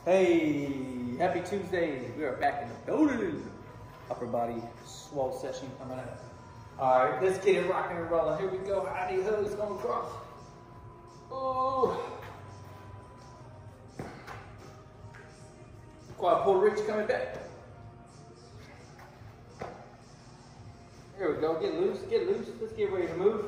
Hey, happy Tuesday. We are back in the building. Upper body swole session coming up. All right, let's get it rocking and rolling. Here we go. Howdy hoes going across. Oh. Quad pull reach coming back. Here we go. Get loose, get loose. Let's get ready to move.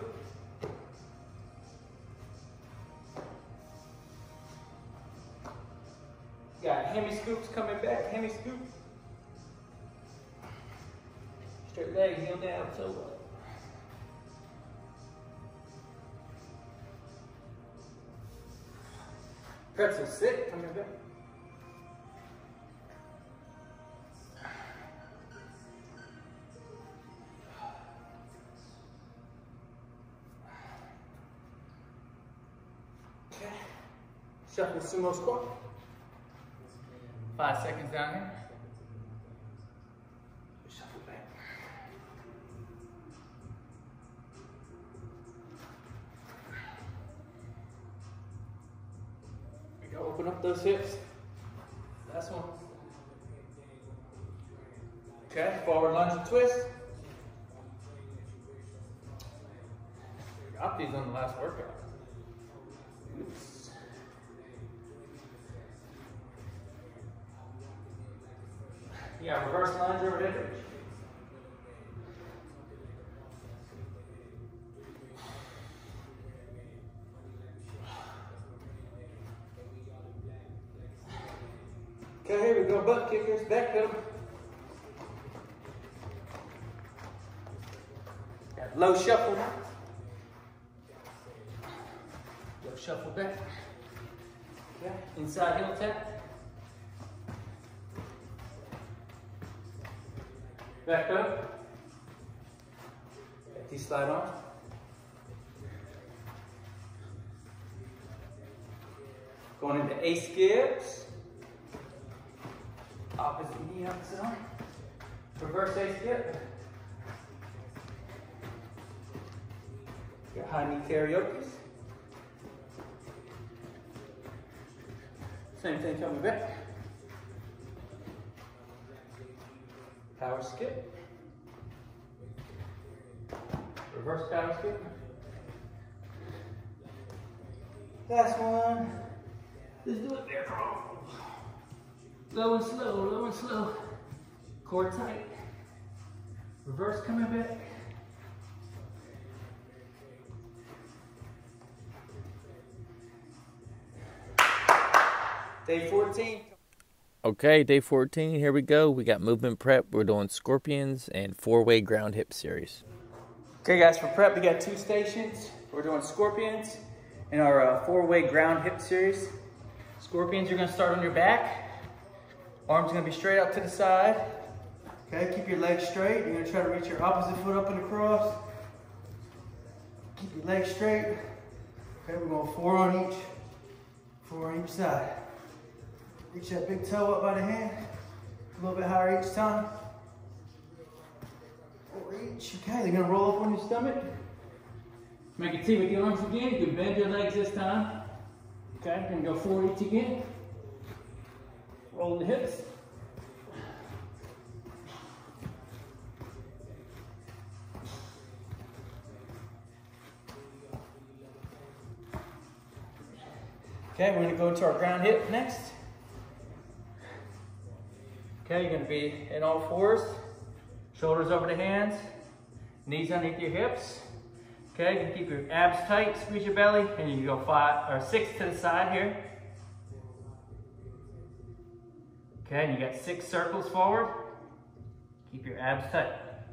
Got hemi scoops coming back, hemi scoop. Straight leg, heel down, toe up. Pretzel sit, coming back. Okay. Shuffle sumo squat. 5 seconds down here. Shuffle back. There we go. Open up those hips. Last one. Okay. Forward lunge and twist. Got these on the last workout. Oops. Yeah, reverse lunge over hip reach. Okay, here we go, butt kickers, back pedal. Got low shuffle. Low shuffle back. Okay, inside heel tap. Back up. Empty slide on. Going into A skips. Opposite knee, opposite arm. Reverse A skip. Got high knee karaoke. Same thing coming back. Power skip. Reverse power skip. Last one. Let's do it there. Low and slow, low and slow. Core tight. Reverse coming back. Day 14. Okay, day 14, here we go. We got movement prep. We're doing scorpions and 4-way ground hip series. Okay guys, for prep we got 2 stations. We're doing scorpions in our 4-way ground hip series. Scorpions, you're gonna start on your back. Arms gonna be straight out to the side. Okay, keep your legs straight. You're gonna try to reach your opposite foot up and across. Keep your legs straight. Okay, we're going 4 on each side. Reach that big toe up by the hand, a little bit higher each time. Reach, okay, they're gonna roll up on your stomach. Make a T with the arms again, you can bend your legs this time. Okay, gonna go 4 each again. Roll the hips. Okay, we're gonna go to our ground hip next. Okay, you're gonna be in all 4s, shoulders over the hands, knees underneath your hips. Okay, you can keep your abs tight, squeeze your belly, and you can go 5 or 6 to the side here. Okay, and you got 6 circles forward. Keep your abs tight.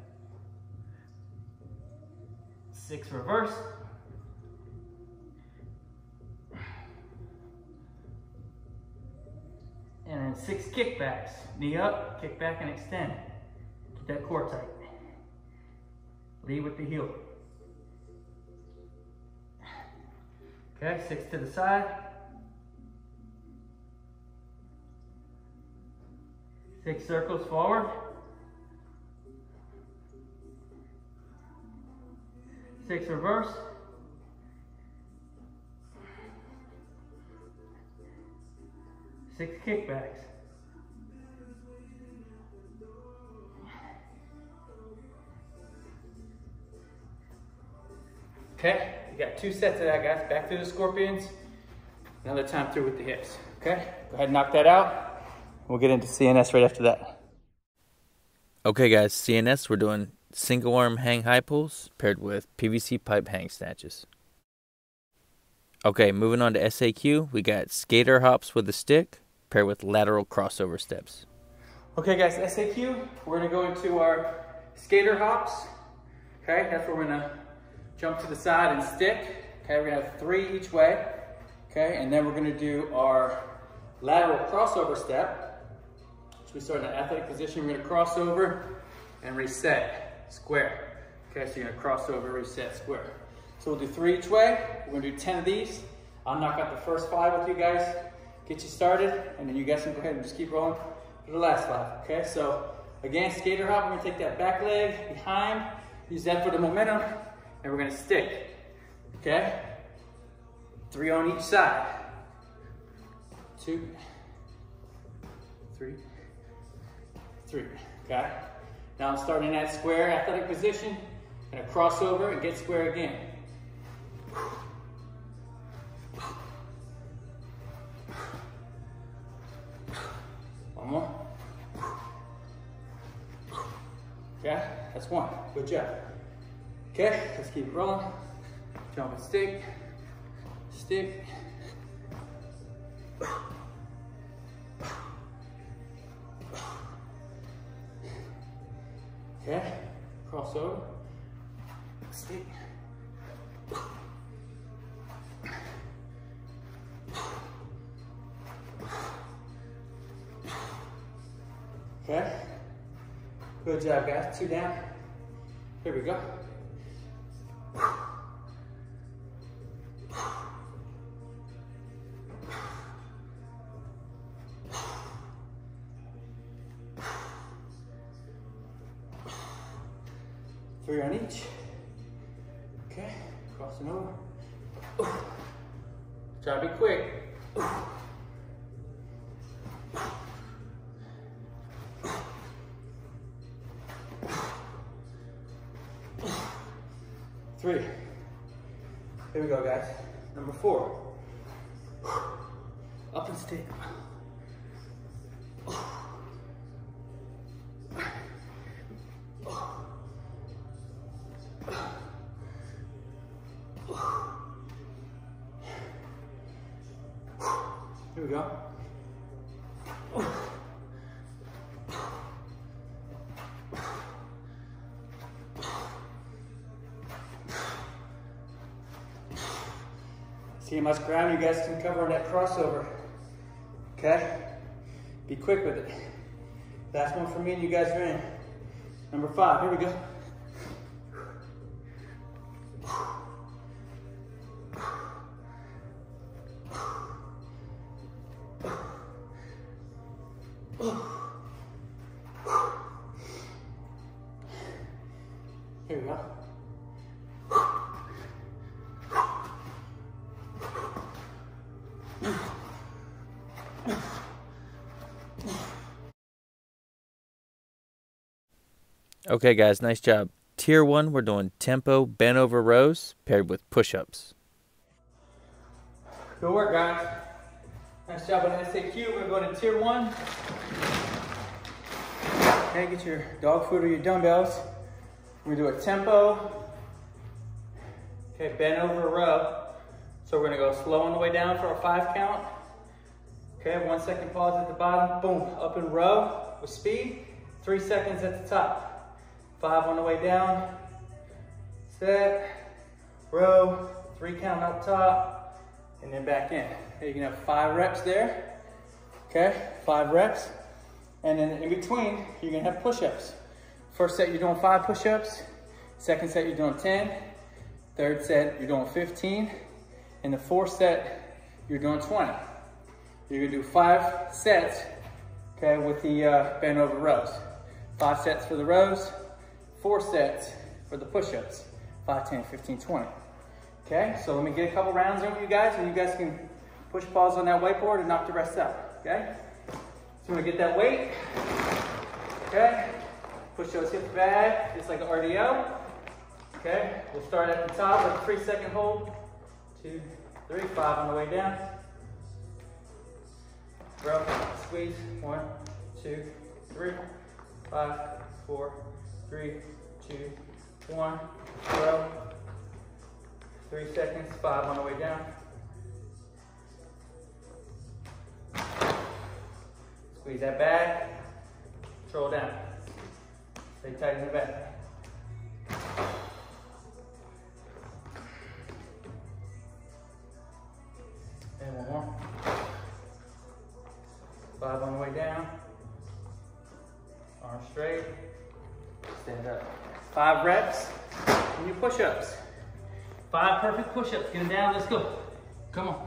6 reverse. And then 6 kickbacks. Knee up, kick back and extend. Keep that core tight. Lead with the heel. Okay, 6 to the side. 6 circles forward. 6 reverse. 6 kickbacks. Okay, you got 2 sets of that, guys. Back to the scorpions. Another time through with the hips. Okay, go ahead and knock that out. We'll get into CNS right after that. Okay guys, CNS, we're doing single arm hang high pulls paired with PVC pipe hang snatches. Okay, moving on to SAQ, we got skater hops with a stick paired with lateral crossover steps. Okay guys, SAQ, we're gonna go into our skater hops. Okay, that's where we're gonna jump to the side and stick. Okay, we're gonna have 3 each way. Okay, and then we're gonna do our lateral crossover step. So we start in an athletic position, we're gonna cross over and reset, square. Okay, so you're gonna cross over, reset, square. So we'll do 3 each way. We're gonna do 10 of these. I'll knock out the first 5 with you guys, get you started, and then you guys can go ahead and just keep rolling for the last 5, okay? So again, skater hop, we're gonna take that back leg behind, use that for the momentum, and we're gonna stick, okay? 3 on each side. 2, 3, 3, okay? Now I'm starting in that square athletic position, gonna cross over and get square again. One more. Okay, that's 1. Good job. Okay, let's keep it rolling. Jump and stick. Stick. Okay, cross over. Stick. Okay, good job guys, 2 down. Here we go. Three on each. Okay, crossing over. Try to be quick. 3. Here we go, guys. Number 4. Up and stick. Here we go. See how much ground you guys can cover on that crossover. Okay? Be quick with it. Last one for me and you guys are in. Number 5, here we go. Here we go. Okay guys, nice job. Tier 1, we're doing tempo bent over rows paired with push-ups. Good work, guys. Nice job on SAQ. We're going to tier 1. Okay, get your dog food or your dumbbells. We're gonna do a tempo. Okay, bent over row. So we're gonna go slow on the way down for a 5 count. Okay, 1 second pause at the bottom. Boom, up in row with speed. 3 seconds at the top. 5 on the way down. Set, row, 3 count up top, and then back in. Okay, you can have 5 reps there. Okay, 5 reps. And then in between, you're gonna have push-ups. First set, you're doing 5 push-ups. Second set, you're doing 10. Third set, you're doing 15. And the 4th set, you're doing 20. You're gonna do 5 sets, okay, with the bent over rows. 5 sets for the rows, 4 sets for the push-ups. 5, 10, 15, 20. Okay, so let me get a couple rounds over you guys, and you guys can push pause on that whiteboard and knock the rest out. okay? So you wanna get that weight, okay? Push those hips back, just like an RDO, okay? We'll start at the top with a 3-second hold. 2, 3, 5 on the way down. Row, squeeze, 1, 2, 3, 5, 4, 3, 2, 1. Row, 3 seconds, 5 on the way down. Squeeze that back, control down. Stay tight in the back. And one more. 5 on the way down. Arms straight. Stand up. 5 reps. And your push-ups. 5 perfect push-ups. Get them down. Let's go. Come on.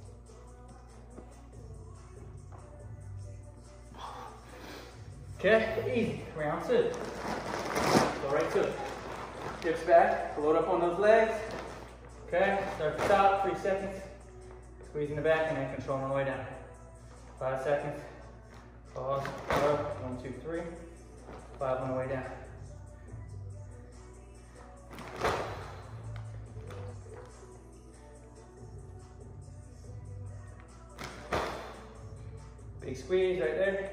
Okay, easy. Round 2. Go right to it. Hips back. Load up on those legs. Okay, start at the top. 3 seconds. Squeezing the back and then controlling on the way down. 5 seconds. Pause. Go. 1, 2, 3. 5 on the way down. Big squeeze right there.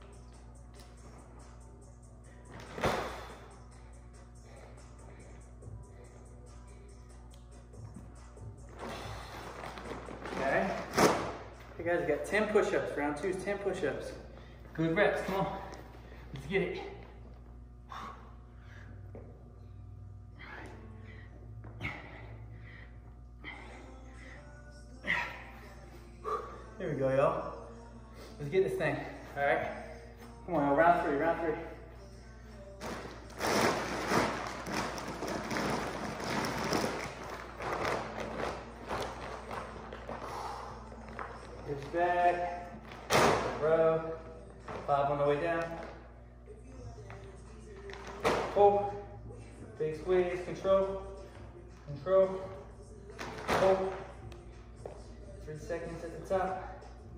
Okay. You guys got 10 push-ups. Round 2 is 10 push-ups. Good reps. Come on. Let's get it. Here we go, y'all. Let's get this thing. All right. Come on, y'all. Round 3. Round 3. Hips back, row, 5 on the way down. Hold, big squeeze, control, control, hold. 3 seconds at the top.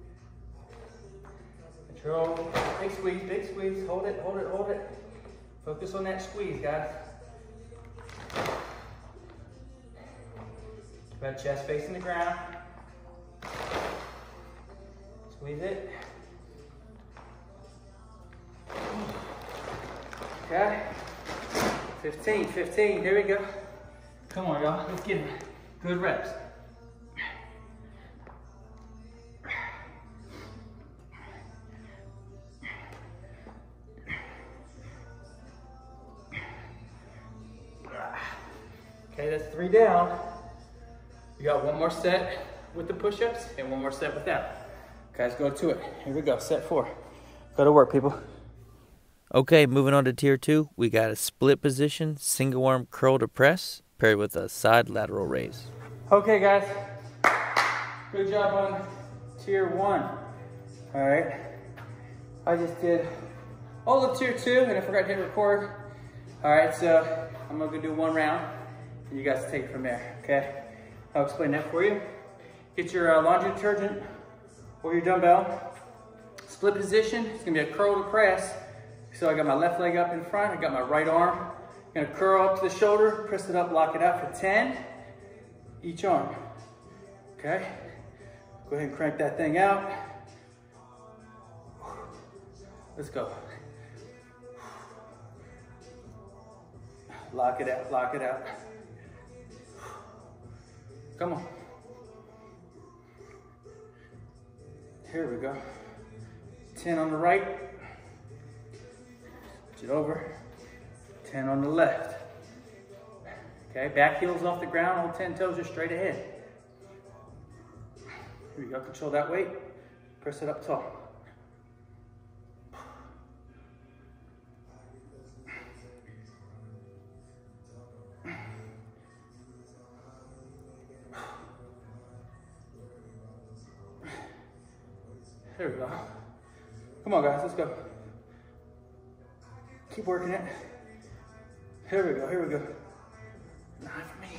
Control, big squeeze, hold it, hold it, hold it. Focus on that squeeze, guys. Keep that chest facing the ground. Squeeze it. Okay. 15. Here we go. Come on, y'all. Let's get it. Good reps. Okay, that's 3 down. You got 1 more set with the push-ups and 1 more set without. Guys, go to it. Here we go, set 4. Go to work, people. Okay, moving on to tier 2, we got a split position, single arm curl to press, paired with a side lateral raise. Okay, guys. Good job on tier 1. All right. I just did all of tier 2 and I forgot to hit record. All right, so I'm gonna do 1 round and you guys take it from there, okay? I'll explain that for you. Get your laundry detergent or your dumbbell. Split position, it's gonna be a curl to press. So I got my left leg up in front, I got my right arm. Gonna curl up to the shoulder, press it up, lock it out for 10 each arm, okay? Go ahead and crank that thing out. Let's go. Lock it out, lock it out. Come on. Here we go. 10 on the right. Switch it over. 10 on the left. Okay, back heels off the ground, all 10 toes are straight ahead. Here we go, control that weight. Press it up tall. There we go. Come on, guys, let's go. Keep working it. Here we go, here we go. 9 for me.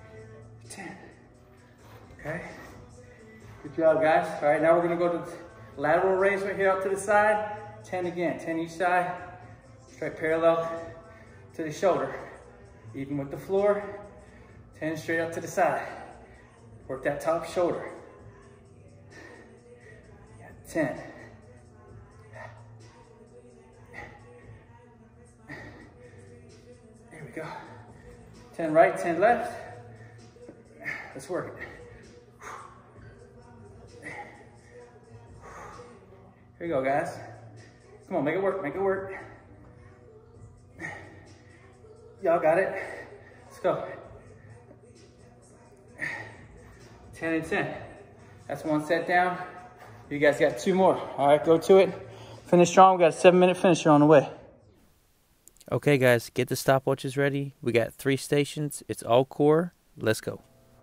10. Okay. Good job, guys. All right, now we're gonna go to Lateral raise right here up to the side. 10 again, 10 each side. Straight parallel to the shoulder. Even with the floor, 10 straight up to the side. Work that top shoulder. 10. There we go. 10 right, 10 left. Let's work it. Here you go, guys. Come on, make it work, make it work. Y'all got it. Let's go. 10 and 10. That's one set down. You guys got 2 more. All right, go to it. Finish strong. We got a 7-minute finisher on the way. Okay, guys, get the stopwatches ready. We got 3 stations. It's all core. Let's go.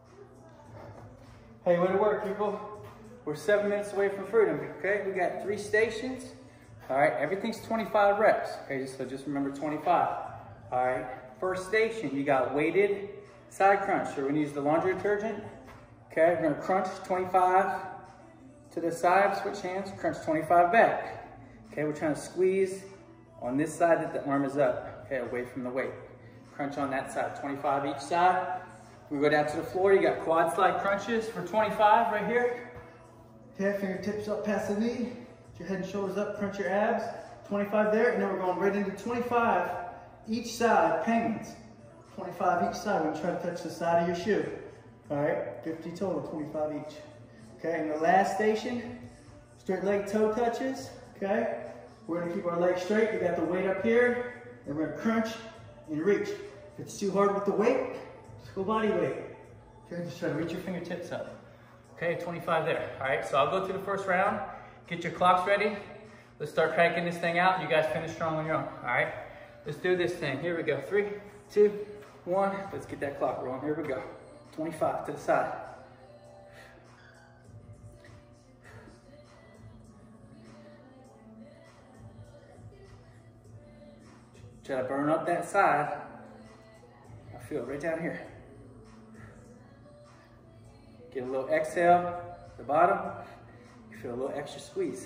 Hey, way to work, people. We're 7 minutes away from freedom, okay? We got 3 stations. All right, everything's 25 reps, okay? So just remember 25. All right, first station, you got weighted side crunch. So we're gonna use the laundry detergent. Okay, we're gonna crunch 25 to the side, switch hands, crunch 25 back. Okay, we're trying to squeeze on this side that the arm is up, okay, away from the weight. Crunch on that side, 25 each side. We go down to the floor, you got quad slide crunches for 25 right here. Okay, fingertips up past the knee, get your head and shoulders up, crunch your abs. 25 there, and then we're going right into 25 each side, penguins. 25 each side, we're gonna try to touch the side of your shoe. All right, 50 total, 25 each. Okay, and the last station, straight leg toe touches, okay? We're gonna keep our legs straight. We got the weight up here, and we're gonna crunch and reach. If it's too hard with the weight, just go body weight. Okay, just try to reach your fingertips up. Okay, 25 there. All right, so I'll go through the first round. Get your clocks ready. Let's start cranking this thing out. You guys finish strong on your own, all right? Let's do this thing. Here we go, 3, 2, 1. Let's get that clock rolling. Here we go. 25 to the side. Try to burn up that side. I feel it right down here. Get a little exhale at the bottom. You feel a little extra squeeze.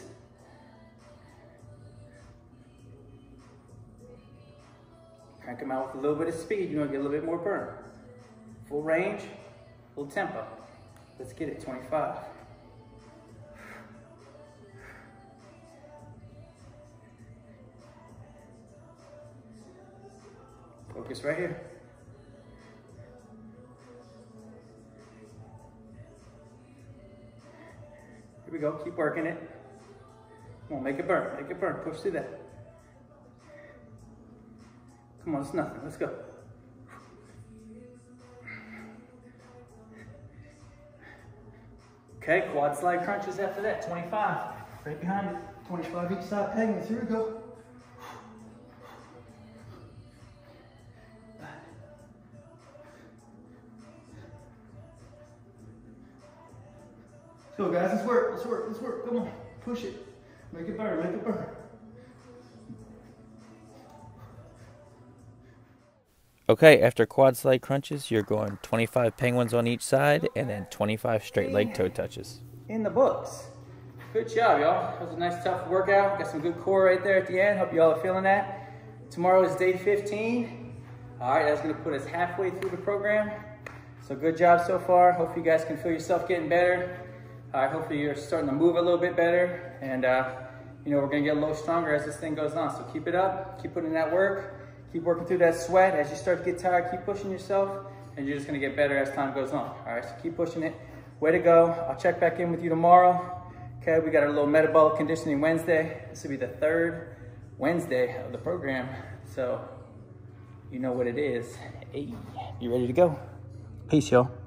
Crank them out with a little bit of speed. You're gonna get a little bit more burn. Full range, full tempo. Let's get it, 25. Focus right here. Here we go, keep working it. Come on, make it burn, push through that. Come on, it's nothing, let's go. Okay, quad slide crunches after that, 25. Right behind it, 25 each side penguins, here we go. Let's go, guys, let's work, come on, push it. Make it burn, make it burn. Okay, after quad slide crunches, you're going 25 penguins on each side and then 25 straight leg toe touches. In the books. Good job, y'all. That was a nice tough workout. Got some good core right there at the end. Hope y'all are feeling that. Tomorrow is day 15. All right, that's gonna put us halfway through the program. So good job so far. Hope you guys can feel yourself getting better. Hopefully you're starting to move a little bit better. And you know, we're gonna get a little stronger as this thing goes on. So keep it up, keep putting in that work. Keep working through that sweat. As you start to get tired, keep pushing yourself, and you're just gonna get better as time goes on. All right, so keep pushing it. Way to go. I'll check back in with you tomorrow. Okay, we got our little metabolic conditioning Wednesday. This will be the 3rd Wednesday of the program. So you know what it is. Hey, you ready to go? Peace, y'all.